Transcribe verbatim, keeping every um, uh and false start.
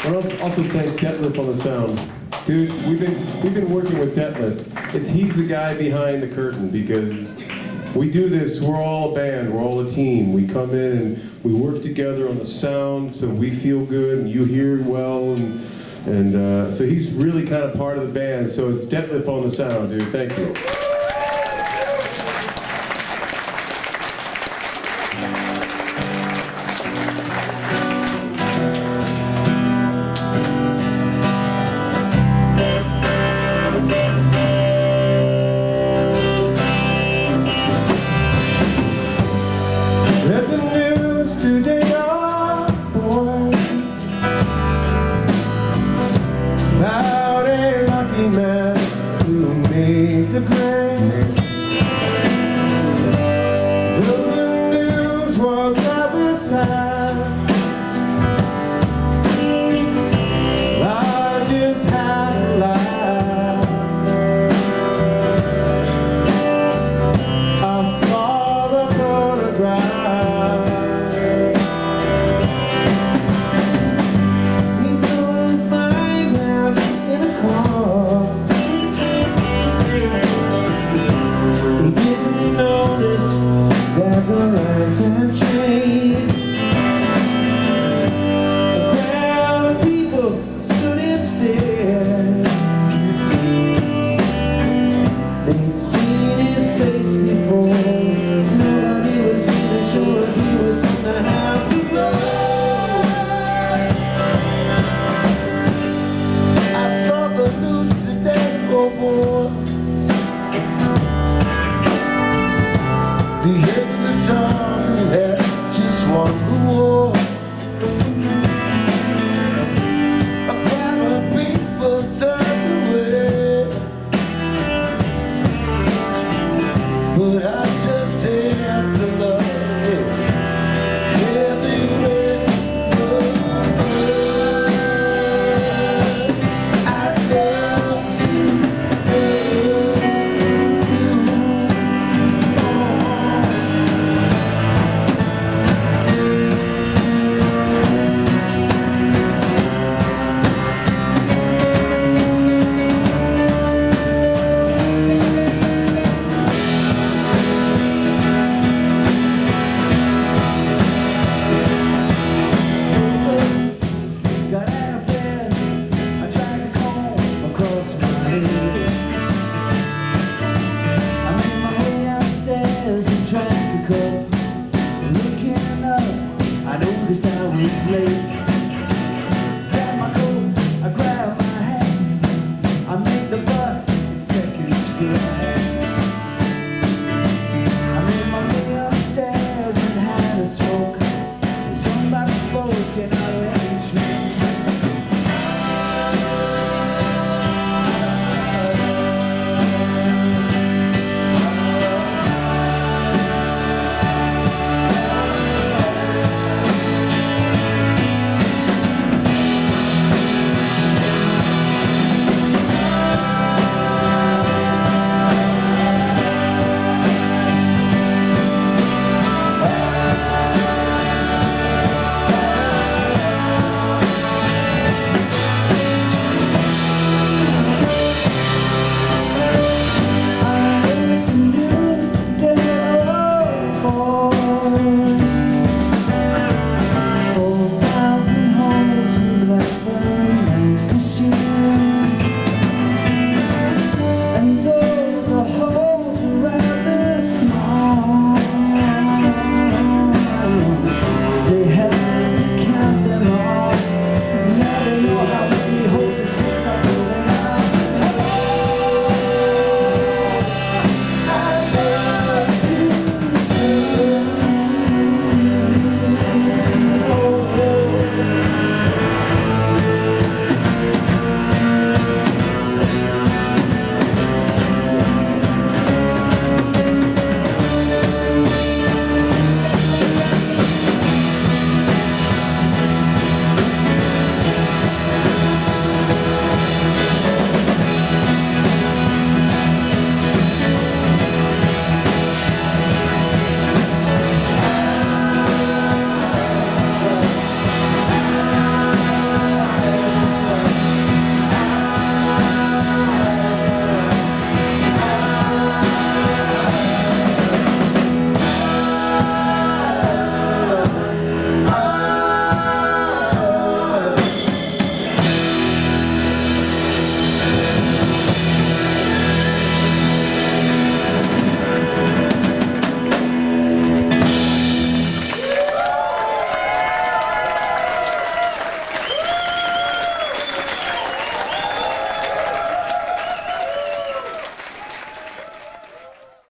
I want to also thank Detlef on the sound. Dude, we've been we've been working with Detlef. It's he's the guy behind the curtain because we do this. We're all a band. We're all a team. We come in and we work together on the sound, so we feel good and you hear well. And and uh, so he's really kind of part of the band. So it's Detlef on the sound, dude. Thank you. Looking up, I noticed I was late.